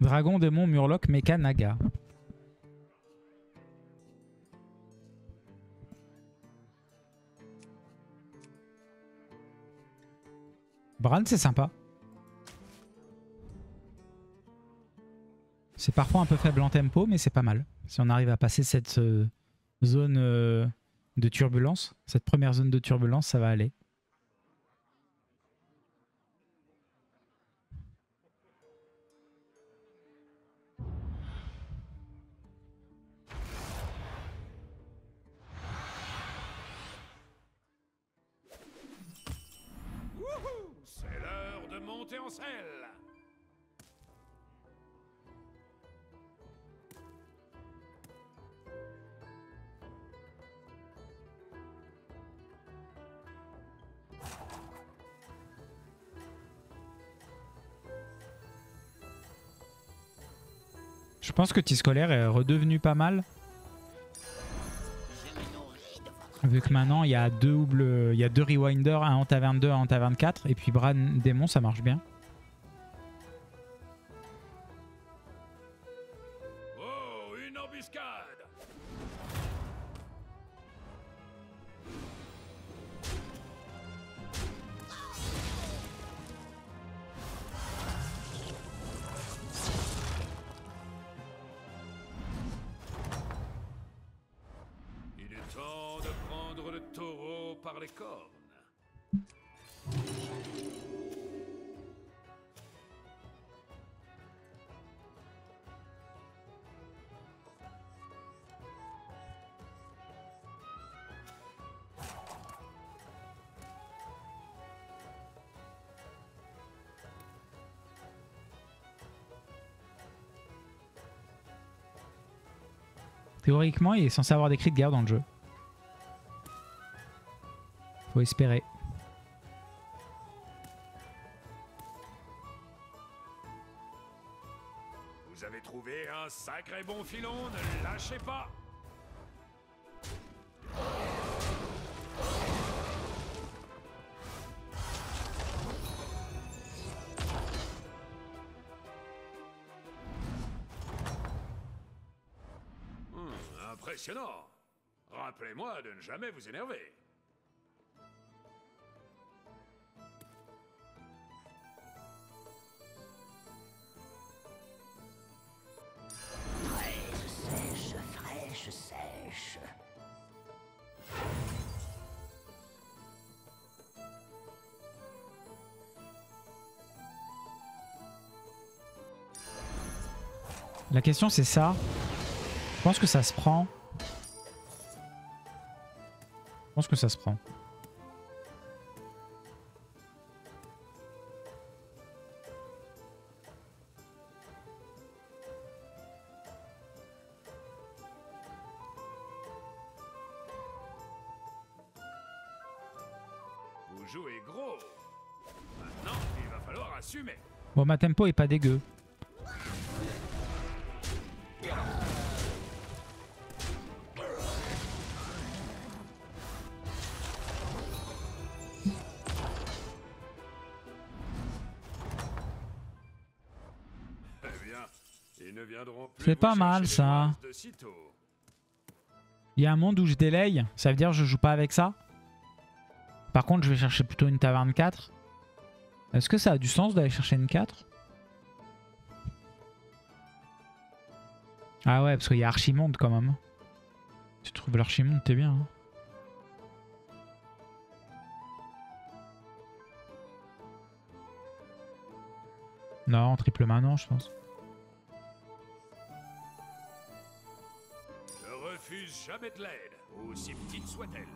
Dragon, démon, murloc, mecha, naga. Bran, c'est sympa. C'est parfois un peu faible en tempo, mais c'est pas mal. Si on arrive à passer cette zone de turbulence, cette première zone de turbulence, ça va aller. C'est l'heure de monter en selle. Je pense que T-Scolaire est redevenu pas mal. Vu que maintenant il y a deux rewinders, un en taverne 2, un en taverne 4. Et puis Bran démon, ça marche bien. Oh, une embuscade. Il est temps de prendre le taureau par les cornes. Théoriquement, il est censé avoir des cris de guerre dans le jeu. Faut espérer. Vous avez trouvé un sacré bon filon, ne lâchez pas. Impressionnant. Rappelez-moi de ne jamais vous énerver. Fraîche, fraîche, sèche. La question c'est ça. Je pense que ça se prend. Je pense que ça se prend. Vous jouez gros. Maintenant, il va falloir assumer. Bon, ma tempo est pas dégueu. C'est pas mal ça. Il y a un monde où je délaye, ça veut dire que je joue pas avec ça. Par contre je vais chercher plutôt une taverne 4. Est-ce que ça a du sens d'aller chercher une 4? Ah ouais, parce qu'il y a Archimonde quand même. Tu trouves l'Archimonde, t'es bien. Hein. Non, triple main non je pense. Ne refuse jamais de l'aide, aussi petite soit-elle.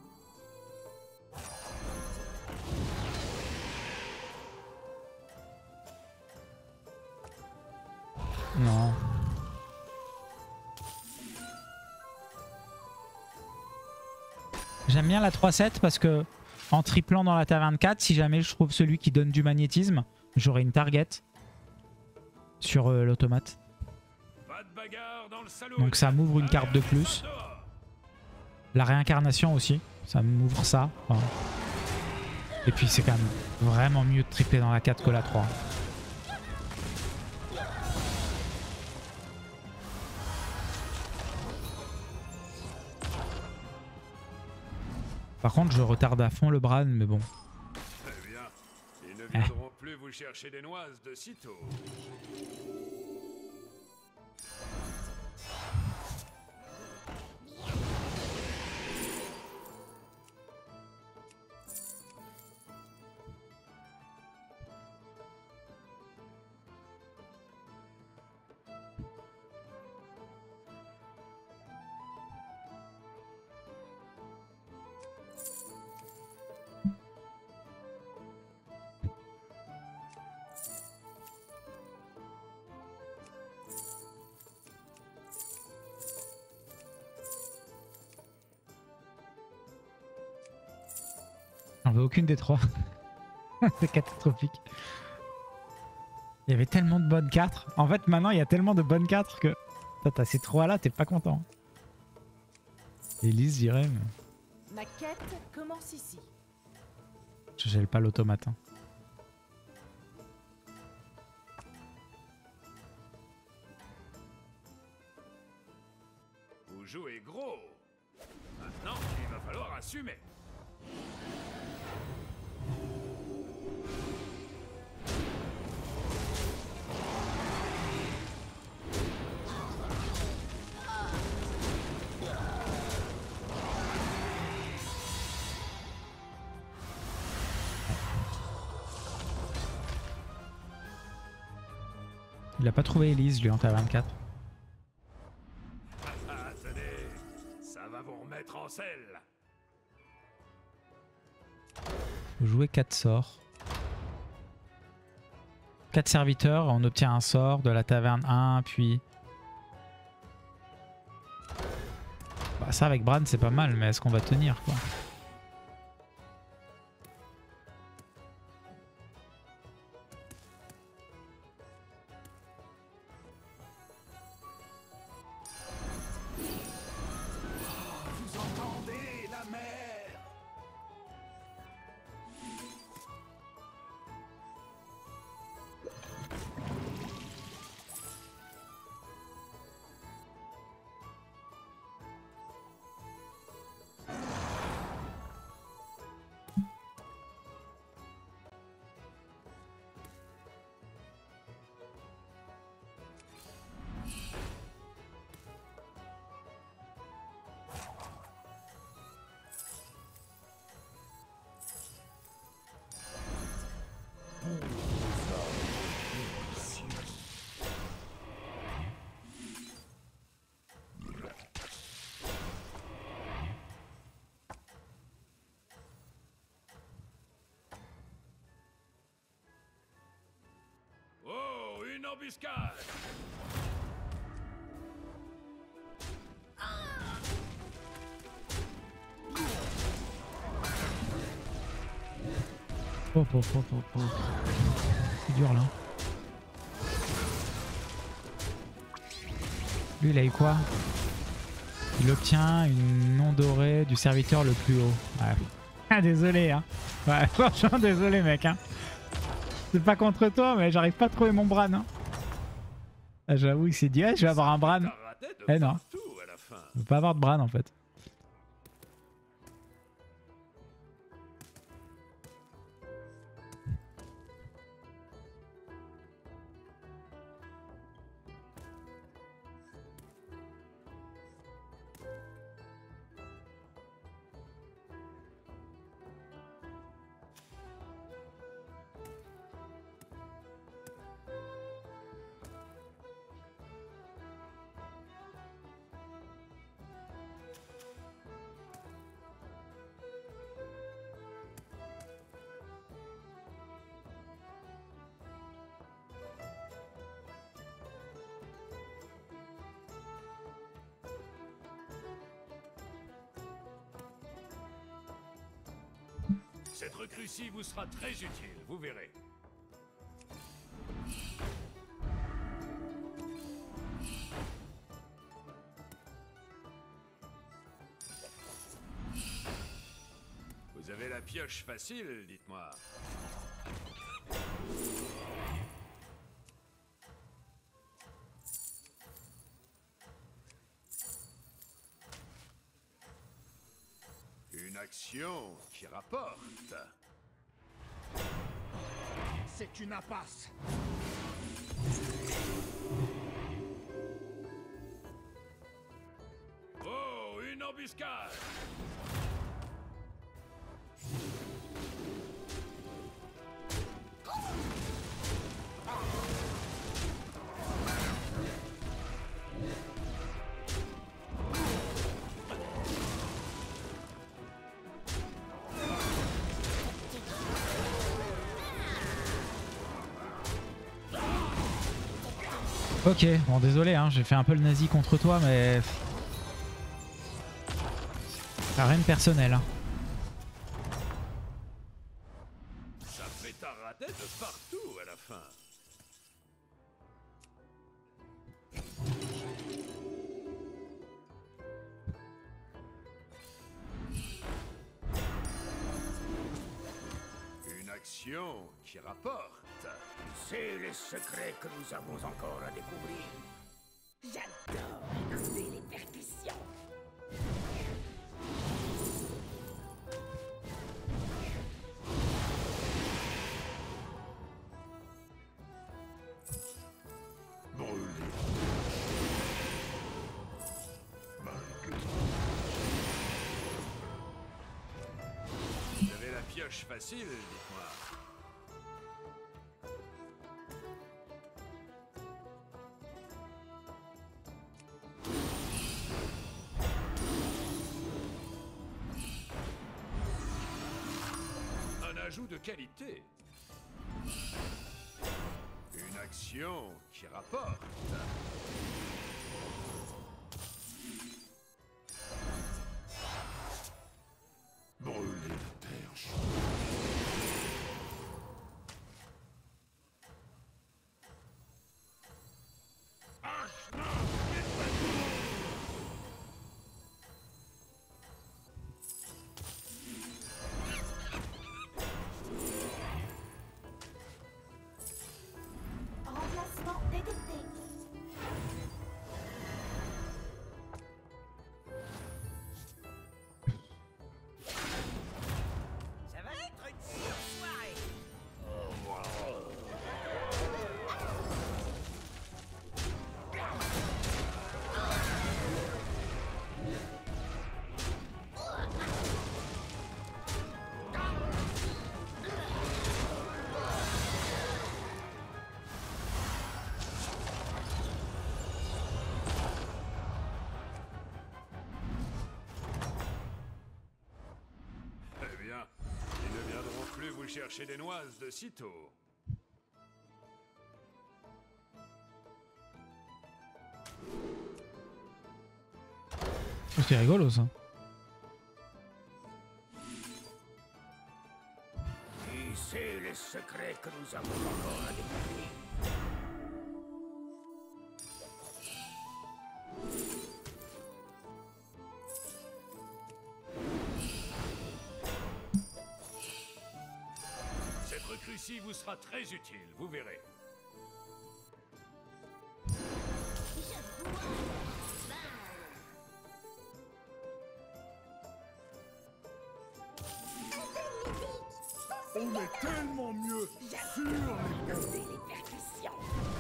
Non. J'aime bien la 3-7 parce que en triplant dans la taverne 4, si jamais je trouve celui qui donne du magnétisme, j'aurai une target sur l'automate. Donc ça m'ouvre une carte de plus. La réincarnation aussi, ça m'ouvre ça. Enfin. Et puis c'est quand même vraiment mieux de tripler dans la 4 que la 3. Par contre, je retarde à fond le Bran, mais bon. Très bien. Ils ne viendront plus vous chercher des noises de sitôt. J'en veux aucune des trois. C'est catastrophique. Il y avait tellement de bonnes 4. En fait, maintenant, il y a tellement de bonnes 4 que... T'as ces 3 là, t'es pas content. Elise, j'irais, mais... Ma quête commence ici. Je gèle pas l'automate. Hein. Vous jouez gros. Maintenant, il va falloir assumer. Il a pas trouvé Elise, lui, en T24. Ah, tenez, ça va vous remettre en selle. Faut jouer 4 sorts. 4 serviteurs, on obtient un sort de la taverne 1, puis... Bah, ça, avec Bran, c'est pas mal, mais est-ce qu'on va tenir, quoi? Vous entendez la mer? Oh, une embuscade! Oh. C'est dur, là. Lui, il a eu quoi? Il obtient une non dorée du serviteur le plus haut. Ouais. Ah, désolé, hein. Ouais, franchement, désolé, mec, hein. C'est pas contre toi, mais j'arrive pas à trouver mon Bran, hein. Ah, j'avoue, il s'est dit, ah, je vais avoir un Bran. Eh non. Je veux pas avoir de Bran, en fait. Cette recrue-ci vous sera très utile, vous verrez. Vous avez la pioche facile, dites-moi. Une action qui rapporte. C'est une impasse. Oh, une embuscade! Ok, bon désolé, hein, j'ai fait un peu le nazi contre toi, mais... Rien de personnel. Hein. Ça fait tarader de partout à la fin. Une action qui rapporte. C'est les secrets que nous avons encore à découvrir. J'adore écouter les percussions. Vous avez la pioche facile, dites-moi. Un ajout de qualité. Une action qui rapporte. Brûler la terre. Remplacement détecté. Ça va être une dure soirée. Eh bien, ils ne viendront plus vous chercher des noises de sitôt. C'est rigolo ça. Qui sait les secrets que nous avons encore à découvrir? Cette recrue-ci vous sera très utile, vous verrez. On est tellement mieux sur les Écoutez les percussions.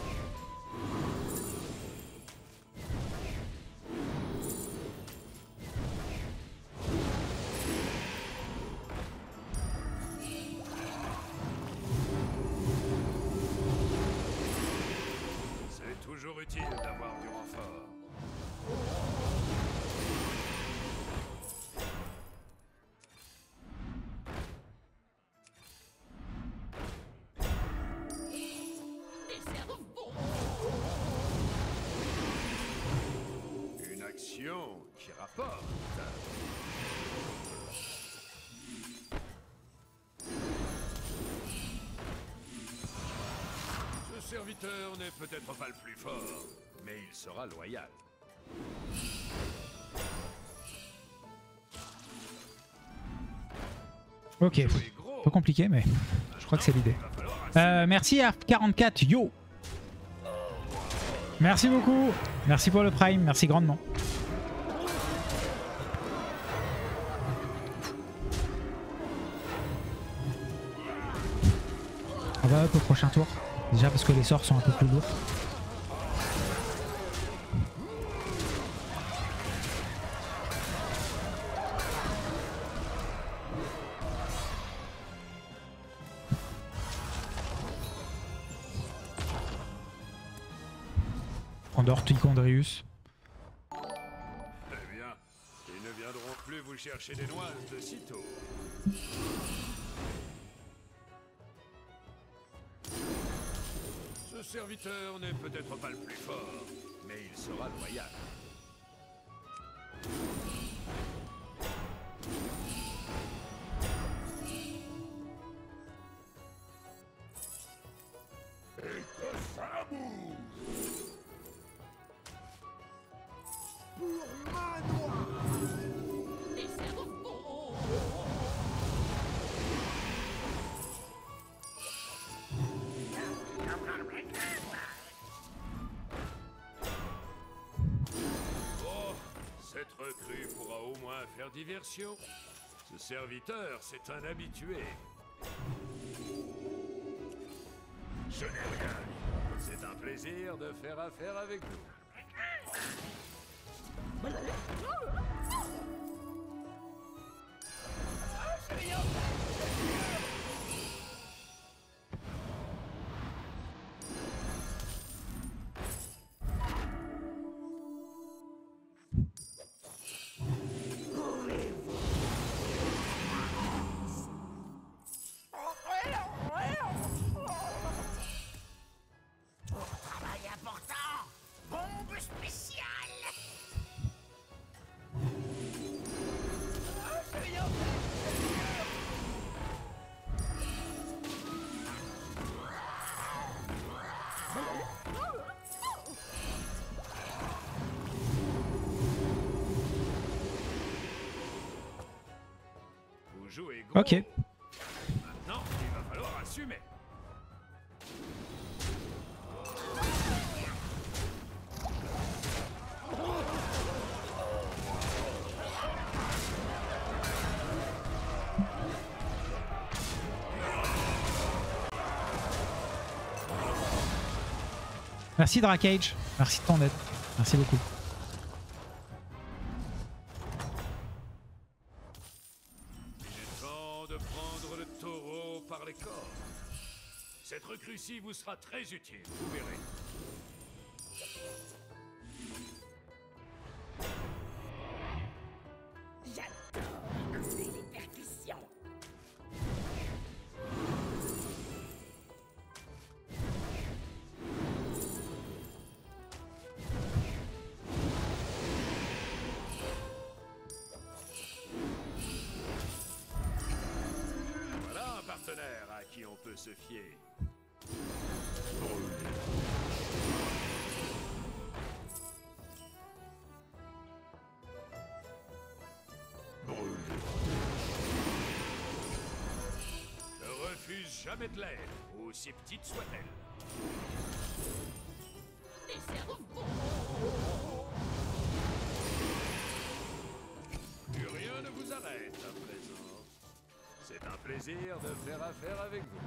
C'est toujours utile d'avoir du renfort. Une action qui rapporte. Ce serviteur n'est peut-être pas le plus fort, mais il sera loyal. Ok, Jouez un gros. peu compliqué, mais je crois que c'est l'idée. Il va falloir Merci à 44 yo. Merci beaucoup. Merci pour le prime, merci grandement. On va up au prochain tour. Déjà parce que les sorts sont un peu plus lourds. Prendre Ticondrius. Eh bien, ils ne viendront plus vous chercher des noises de sitôt. Ce serviteur n'est peut-être pas le plus fort, mais il sera loyal. Et que ça bouge. Pour manoir. Des cerveaux. Oh, cette recrue pourra au moins faire diversion. Ce serviteur, c'est un habitué. Je n'ai rien dit. C'est un plaisir de faire affaire avec vous. Travail important. Bombe spéciale. Vous jouez gros. Ok. Maintenant, il va falloir assumer. Merci Drakage. Merci de ton aide. Merci beaucoup. Il est temps de prendre le taureau par les cornes. Cette recrue-ci vous sera très utile, vous verrez. J'adore écouter les percussions. Voilà un partenaire à qui on peut se fier. Ne refuse jamais de l'aide, aussi petite soit-elle. Des cerveaux. Plus rien ne vous arrête à présent. C'est un plaisir de faire affaire avec vous.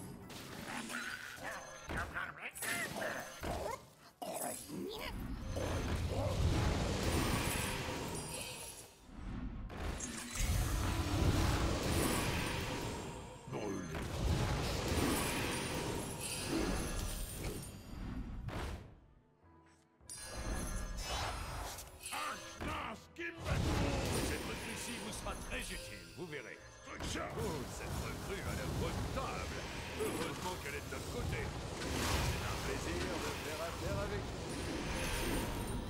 Cette recrue-ci vous sera très utile, vous verrez. Oh, cette recrue a l'air redoutable. Heureusement qu'elle est de notre côté. C'est un plaisir de faire affaire avec vous.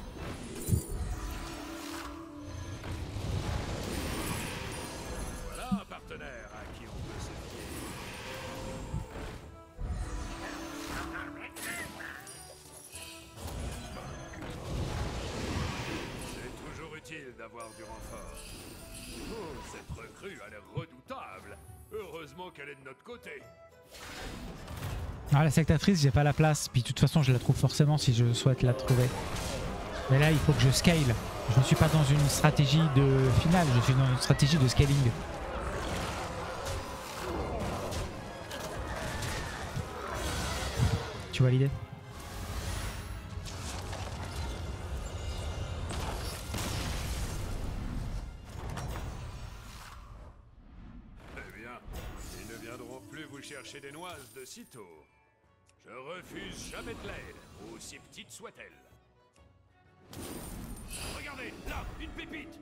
Voilà un partenaire à qui on peut se fier. C'est toujours utile d'avoir du renfort. Oh, cette recrue a l'air redoutable. Heureusement qu'elle est de notre côté. Ah, la sectatrice, j'ai pas la place. Puis de toute façon, je la trouve forcément si je souhaite la trouver. Mais là, il faut que je scale. Je ne suis pas dans une stratégie de finale, je suis dans une stratégie de scaling. Tu vois l'idée? Eh bien, ils ne viendront plus vous chercher des noises de sitôt. Je refuse jamais de l'aide, aussi petite soit-elle. Regardez, là, une pépite.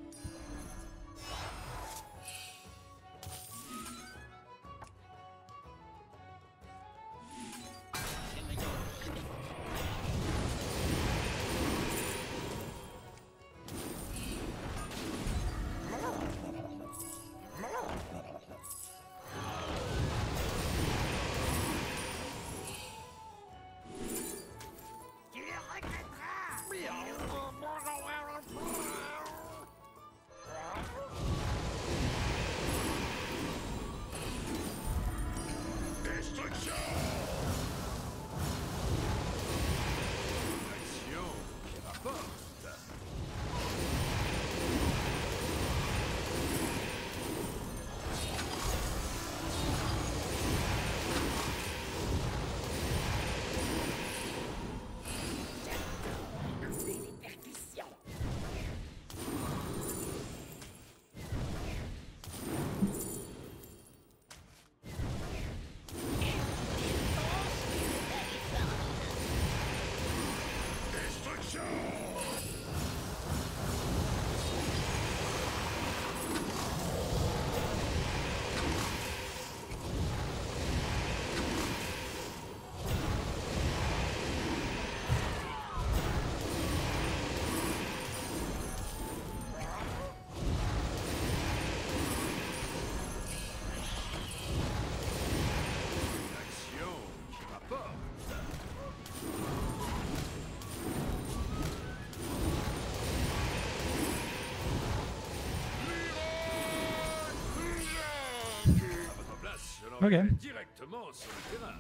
Ok. Directement sur le terrain.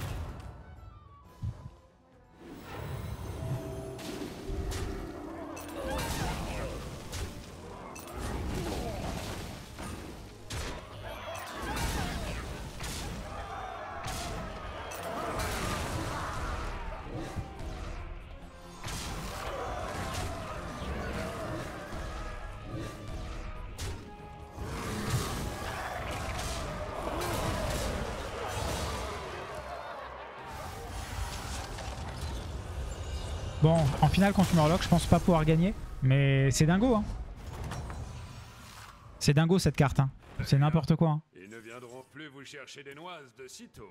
Bon, en finale contre Murloc, je pense pas pouvoir gagner. Mais c'est dingo, hein. C'est dingo cette carte, hein. C'est n'importe quoi, hein. Ils ne viendront plus vous chercher des noises de sitôt.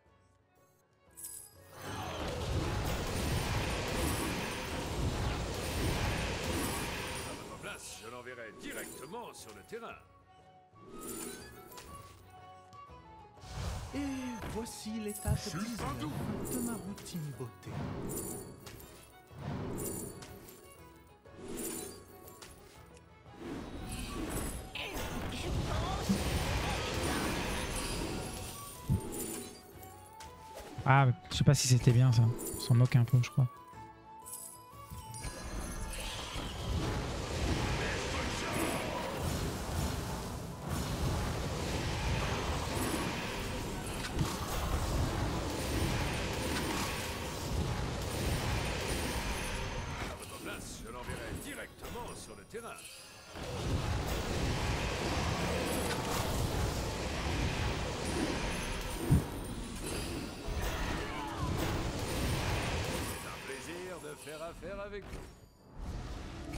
À votre place, je l'enverrai directement sur le terrain. Et voici l'étape 19 de ma routine beauté. Ah, je sais pas si c'était bien ça. On s'en moque un peu, je crois. À votre place, je l'enverrai directement sur le terrain. C'est un plaisir de faire affaire avec vous.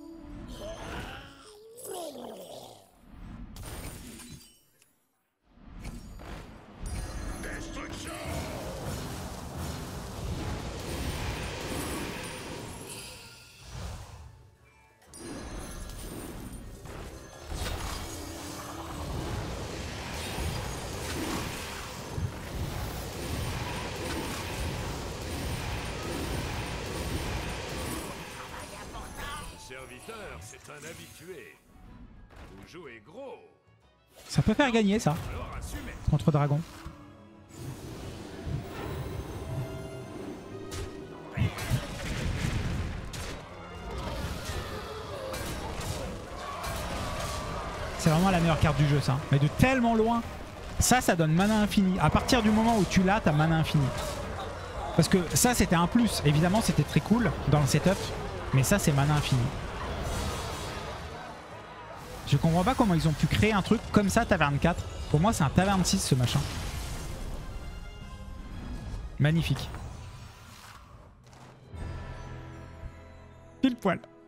Serviteur, c'est un habitué. Vous jouez gros. Ça peut faire gagner ça, Alors assumez. contre Dragon. C'est vraiment la meilleure carte du jeu ça. Mais de tellement loin. Ça donne mana infini. À partir du moment où tu l'as, t'as mana infini. Parce que ça, c'était un plus. Évidemment, c'était très cool dans le setup. Mais ça, c'est mana infini. Je comprends pas comment ils ont pu créer un truc comme ça, Taverne 4. Pour moi, c'est un Taverne 6, ce machin. Magnifique. Pile poil.